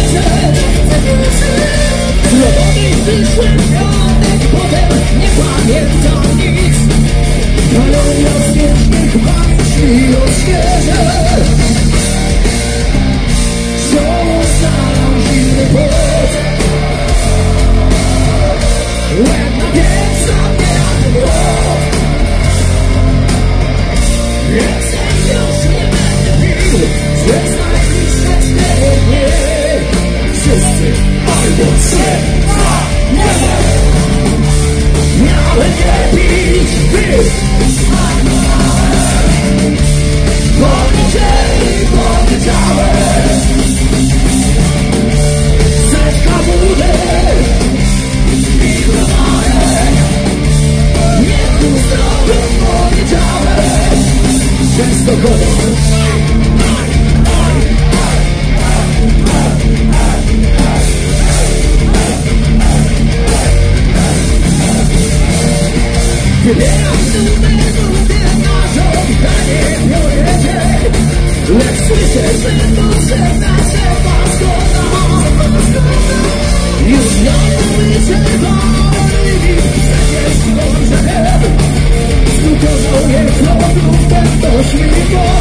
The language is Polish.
Robody wyszły w piątek, potem nie pamiętam nic. Galeria śmiesznych pamięci odświeżę. Znowu staram zimny pot. Łeb na piec, a mnie jak młot. Więcej już nie będę pił przez najbliższe 4 dni. Wszyscy albo 3, 2, 1. Miałem nie pić, pić. Poniedziałek. Setka wódek i browarek. Niech uzdrowią poniedziałek. Częstochowa. Wybieram numer na żądanie biorę dzień. Lecz słyszę, że potrzebna się zgoda. Już znowu wyczerpany przecież dążę. Znów żołnierz lodów, ten to śmigło.